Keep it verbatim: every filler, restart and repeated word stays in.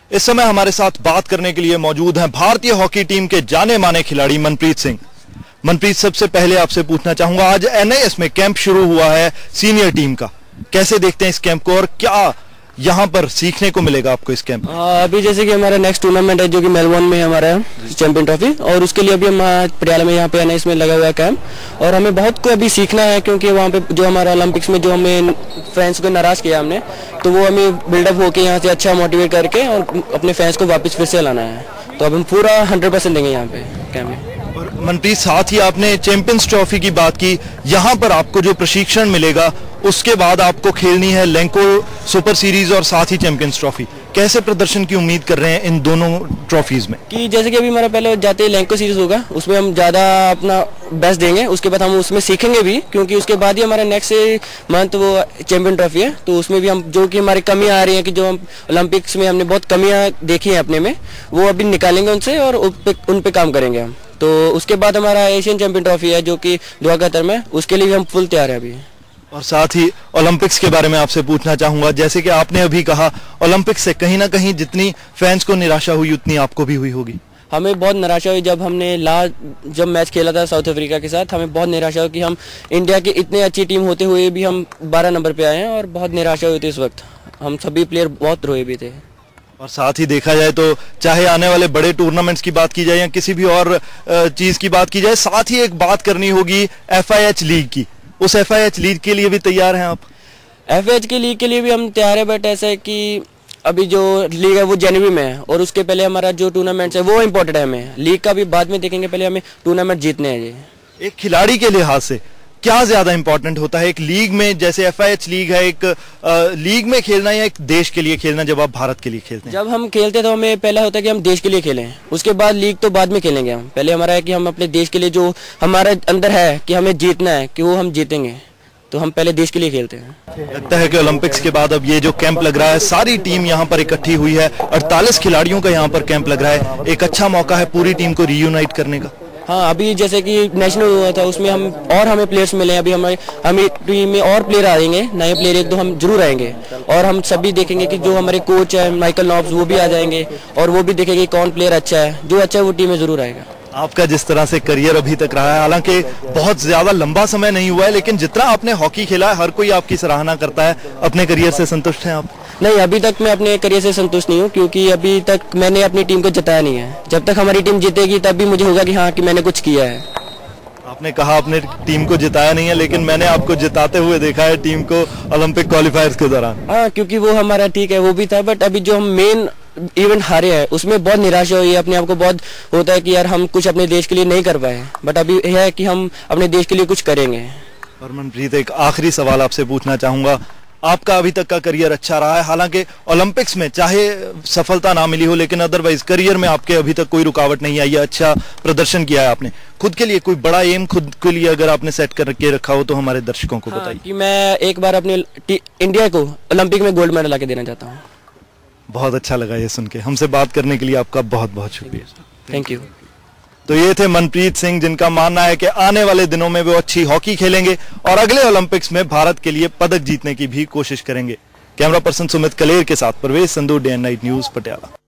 इस समय हमारे साथ बात करने के लिए मौजूद हैं भारतीय हॉकी टीम के जाने माने खिलाड़ी मनप्रीत सिंह। मनप्रीत, सबसे पहले आपसे पूछना चाहूंगा, आज एन आई एस में कैंप शुरू हुआ है सीनियर टीम का, कैसे देखते हैं इस कैंप को और क्या यहाँ पर सीखने को मिलेगा आपको इस कैंप में? अभी जैसे कि हमारा नेक्स्ट टूर्नामेंट है जो कि मेलबोर्न में हमारा चैंपियन ट्रॉफी, और उसके लिए अभी हम पटियाला में यहाँ पे एन आई एस में लगा हुआ है कैंप, और हमें बहुत को अभी सीखना है क्योंकि वहाँ पे जो हमारा ओलंपिक्स में जो हमें फैंस को नाराज किया हमने, तो वो हमें बिल्डअप होकर यहाँ से अच्छा मोटिवेट करके और अपने फैंस को वापस फिर से लाना है। तो अब हम पूरा हंड्रेड परसेंट देंगे यहाँ पे कैंप में। और मनप्रीत, साथ ही आपने चैंपियंस ट्रॉफी की बात की, यहाँ पर आपको जो प्रशिक्षण मिलेगा उसके बाद आपको खेलनी है लेंको सुपर सीरीज और साथ ही चैंपियंस ट्रॉफी, कैसे प्रदर्शन की उम्मीद कर रहे हैं इन दोनों ट्रॉफीज में? कि जैसे कि अभी हमारा पहले जाते ही लेंको सीरीज होगा, उसमें हम ज़्यादा अपना बेस्ट देंगे, उसके बाद हम उसमें सीखेंगे भी क्योंकि उसके बाद ही हमारा नेक्स्ट मंथ वो चैंपियन ट्रॉफी है, तो उसमें भी हम जो कि हमारी कमियाँ आ रही हैं कि जो हम ओलंपिक्स में हमने बहुत कमियाँ देखी हैं अपने में, वो अभी निकालेंगे उनसे और उन पे काम करेंगे हम। तो उसके बाद हमारा एशियन चैंपियन ट्रॉफी है जो कि दोहा कतर में, उसके लिए भी हम फुल तैयार हैं अभी। और साथ ही ओलंपिक्स के बारे में आपसे पूछना चाहूंगा, जैसे कि आपने अभी कहा ओलंपिक्स से कहीं ना कहीं जितनी फैंस को निराशा हुई उतनी आपको भी हुई होगी। हमें बहुत निराशा हुई जब हमने लास्ट जब मैच खेला था साउथ अफ्रीका के साथ, हमें बहुत निराशा हुई कि हम इंडिया की इतनी अच्छी टीम होते हुए भी हम बारह नंबर पे आए हैं, और बहुत निराशा हुई थी इस वक्त, हम सभी प्लेयर बहुत रोए भी थे। और साथ ही देखा जाए तो चाहे आने वाले बड़े टूर्नामेंट्स की बात की जाए या किसी भी और चीज की बात की जाए, साथ ही एक बात करनी होगी एफ आई एच लीग की। उस एफ आई एच लीग के लिए भी तैयार हैं आप? एफ आई एच की लीग के लिए भी हम तैयार है, बट ऐसा है कि अभी जो लीग है वो जनवरी में है और उसके पहले हमारा जो टूर्नामेंट्स है वो इम्पोर्टेंट है, हमें लीग का भी बाद में देखेंगे, पहले हमें टूर्नामेंट जीतने हैं। ये एक खिलाड़ी के लिहाज से क्या ज्यादा इंपॉर्टेंट होता है एक लीग में, जैसे एफ आई एच लीग है, एक आ, लीग में खेलना या एक देश के लिए खेलना? जब आप भारत के लिए खेलते हैं, जब हम खेलते तो हमें पहला होता है कि हम देश के लिए खेलें, उसके बाद लीग तो बाद में खेलेंगे हम। पहले हमारा है कि हम अपने देश के लिए जो हमारे अंदर है कि हमें जीतना है, कि वो हम जीतेंगे, तो हम पहले देश के लिए खेलते हैं। लगता है कि ओलंपिक्स के बाद अब ये जो कैंप लग रहा है, सारी टीम यहाँ पर इकट्ठी हुई है, अड़तालीस खिलाड़ियों का यहाँ पर कैंप लग रहा है, एक अच्छा मौका है पूरी टीम को रीयूनाइट करने का। हाँ, अभी जैसे कि नेशनल हुआ था उसमें हम और हमें प्लेयर्स मिले हैं, अभी हमारे हमें टीम में और प्लेयर आएंगे, नए प्लेयर एक दो हम जरूर आएंगे, और हम सभी देखेंगे कि जो हमारे कोच है माइकल नॉब्स वो भी आ जाएंगे, और वो भी देखेंगे कौन प्लेयर अच्छा है, जो अच्छा है वो टीम में जरूर आएगा। आपका जिस तरह से करियर अभी तक रहा है, हालांकि बहुत ज्यादा लंबा समय नहीं हुआ है, लेकिन जितना आपने हॉकी खेला है हर कोई आपकी सराहना करता है। अपने करियर से संतुष्ट हैं आप? नहीं, अभी तक मैं अपने करियर से संतुष्ट नहीं हूँ क्योंकि अभी तक मैंने अपनी टीम को जिताया नहीं है। जब तक हमारी टीम जीतेगी तब भी मुझे होगा कि हाँ कि मैंने कुछ किया है। आपने कहा अपने टीम को जिताया नहीं है, लेकिन मैंने आपको जिताते हुए देखा है टीम को ओलंपिक क्वालिफायर्स के दौरान। हाँ, क्योंकि वो हमारा ठीक है वो भी था, बट अभी जो हम मेन इवेंट हारे हैं उसमें बहुत निराशा हुई है, अपने आप को बहुत होता है कि यार हम कुछ अपने देश के लिए नहीं कर पाए, बट अभी यह है कि हम अपने देश के लिए कुछ करेंगे। और मनप्रीत, एक आखिरी सवाल आपसे पूछना चाहूंगा, आपका अभी तक का करियर अच्छा रहा है, हालांकि ओलंपिक्स में चाहे सफलता ना मिली हो, लेकिन अदरवाइज करियर में आपके अभी तक कोई रुकावट नहीं आई है, अच्छा प्रदर्शन किया है आपने। खुद के लिए कोई बड़ा एम खुद के लिए अगर आपने सेट करके रखा हो तो हमारे दर्शकों को बताइए। हाँ, कि मैं एक बार अपने इंडिया को ओलंपिक में गोल्ड मेडल ला के देना चाहता हूँ। बहुत अच्छा लगा ये सुन के। हमसे बात करने के लिए आपका बहुत बहुत शुक्रिया। Thank you. तो ये थे मनप्रीत सिंह, जिनका मानना है कि आने वाले दिनों में वो अच्छी हॉकी खेलेंगे और अगले ओलंपिक्स में भारत के लिए पदक जीतने की भी कोशिश करेंगे। कैमरा पर्सन सुमित कलेर के साथ Parvez Sandhu, day and night news, Patiala.